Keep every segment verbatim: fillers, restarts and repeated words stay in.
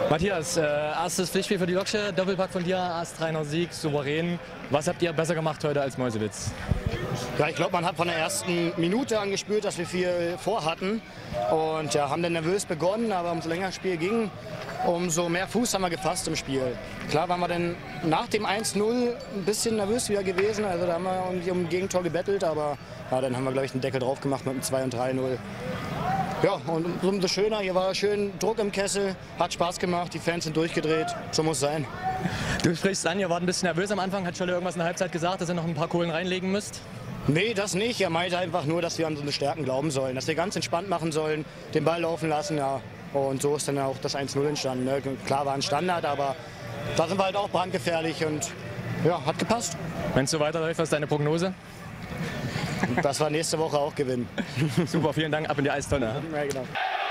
Matthias, äh, erstes Pflichtspiel für die Loksche, Doppelpack von dir, astreiner Sieg, souverän. Was habt ihr besser gemacht heute als Meuselwitz? Ja, ich glaube, man hat von der ersten Minute an gespürt, dass wir viel vorhatten und ja, haben dann nervös begonnen, aber umso länger das Spiel ging, umso mehr Fuß haben wir gefasst im Spiel. Klar waren wir dann nach dem eins null ein bisschen nervös wieder gewesen, also da haben wir um, um ein Gegentor gebettelt, aber ja, dann haben wir, glaube ich, den Deckel drauf gemacht mit dem zwei und drei null. Ja, und umso schöner, hier war schön Druck im Kessel, hat Spaß gemacht, die Fans sind durchgedreht, so muss es sein. Du sprichst an, ihr wart ein bisschen nervös am Anfang, hat Scholle irgendwas in der Halbzeit gesagt, dass ihr noch ein paar Kohlen reinlegen müsst? Nee, das nicht. Er meinte einfach nur, dass wir an unsere Stärken glauben sollen, dass wir ganz entspannt machen sollen, den Ball laufen lassen. Ja. Und so ist dann auch das eins null entstanden. Ne? Klar war ein Standard, aber da sind wir halt auch brandgefährlich und ja, hat gepasst. Wenn es so weiterläuft, was ist deine Prognose? Dass wir nächste Woche auch gewinnen. Super, vielen Dank, ab in die Eistonne. Ja, genau.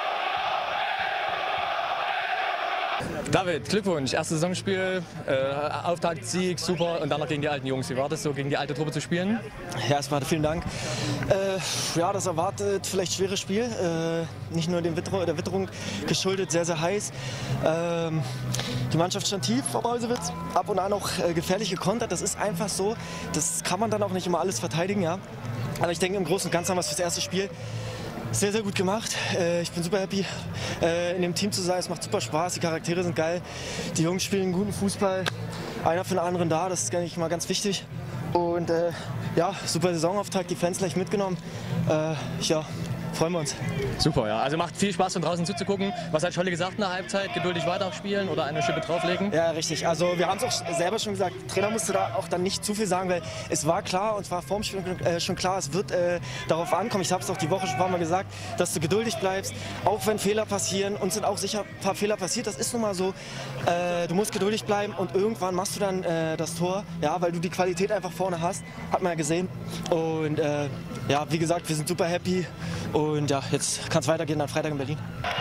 David, Glückwunsch, erstes Saisonspiel, äh, Auftaktsieg, super und dann noch gegen die alten Jungs. Wie war das so, gegen die alte Truppe zu spielen? Ja, erstmal vielen Dank. Äh, ja, das erwartet vielleicht schweres Spiel, äh, nicht nur dem Witterung, der Witterung geschuldet, sehr, sehr heiß. Ähm, die Mannschaft stand tief vor Meuselwitz, ab und an auch äh, gefährlich gekontert, das ist einfach so, das kann man dann auch nicht immer alles verteidigen, ja. Aber ich denke, im Großen und Ganzen haben wir es fürs erste Spiel sehr, sehr gut gemacht. Ich bin super happy, in dem Team zu sein. Es macht super Spaß, die Charaktere sind geil. Die Jungs spielen guten Fußball. Einer für den anderen da, das ist, denke ich, mal ganz wichtig. Und äh, ja, super Saisonauftakt, die Fans gleich mitgenommen. Äh, ja, freuen wir uns. Super, ja. Also macht viel Spaß, von draußen zuzugucken. Was hat Scholle gesagt in der Halbzeit? Geduldig weiterspielen oder eine Schippe drauflegen? Ja, richtig. Also wir haben es auch selber schon gesagt. Der Trainer musste da auch dann nicht zu viel sagen, weil es war klar und zwar vor dem Spiel äh, schon klar, es wird äh, darauf ankommen. Ich habe es auch die Woche schon ein paar Mal gesagt, dass du geduldig bleibst, auch wenn Fehler passieren. Uns sind auch sicher ein paar Fehler passiert. Das ist nun mal so. Äh, du musst geduldig bleiben und irgendwann machst du dann äh, das Tor, ja, weil du die Qualität einfach vorne hast. Hat man ja gesehen. Und äh, ja, wie gesagt, wir sind super happy. Und ja, jetzt kann es weitergehen am Freitag in Berlin.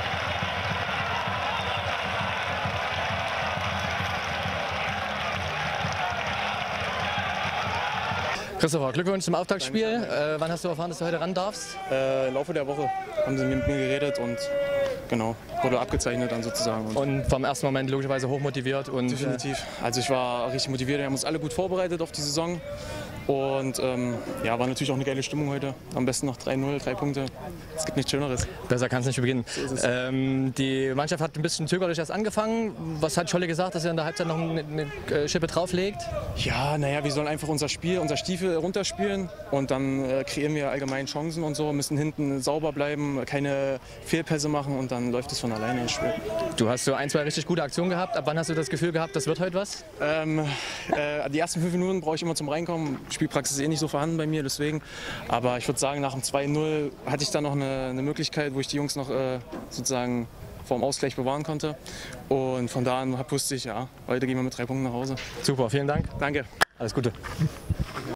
Christopher, Glückwunsch zum Auftaktspiel. Äh, wann hast du erfahren, dass du heute ran darfst? Äh, Im Laufe der Woche haben sie mit mir geredet und genau, wurde abgezeichnet dann sozusagen. Und und vom ersten Moment logischerweise hochmotiviert. Und, definitiv. Also ich war richtig motiviert, wir haben uns alle gut vorbereitet auf die Saison. Und ähm, ja, war natürlich auch eine geile Stimmung heute. Am besten noch drei null, drei Punkte. Es gibt nichts Schöneres. Besser kann es nicht beginnen. So ist es. Ähm, die Mannschaft hat ein bisschen zögerlich erst angefangen. Was hat Scholle gesagt, dass er in der Halbzeit noch eine, eine Schippe drauflegt? Ja, naja, wir sollen einfach unser Spiel, unser Stiefel runterspielen und dann äh, kreieren wir allgemein Chancen und so, müssen hinten sauber bleiben, keine Fehlpässe machen und dann läuft es von alleine ins Spiel. Du hast so ein, zwei richtig gute Aktionen gehabt. Ab wann hast du das Gefühl gehabt, das wird heute was? Ähm, äh, die ersten fünf Minuten brauche ich immer zum Reinkommen. Spielpraxis ist eh nicht so vorhanden bei mir, deswegen. Aber ich würde sagen, nach dem zwei null hatte ich dann noch eine, eine Möglichkeit, wo ich die Jungs noch äh, sozusagen vorm Ausgleich bewahren konnte. Und von da an wusste ich, ja, heute gehen wir mit drei Punkten nach Hause. Super, vielen Dank. Danke. Alles Gute.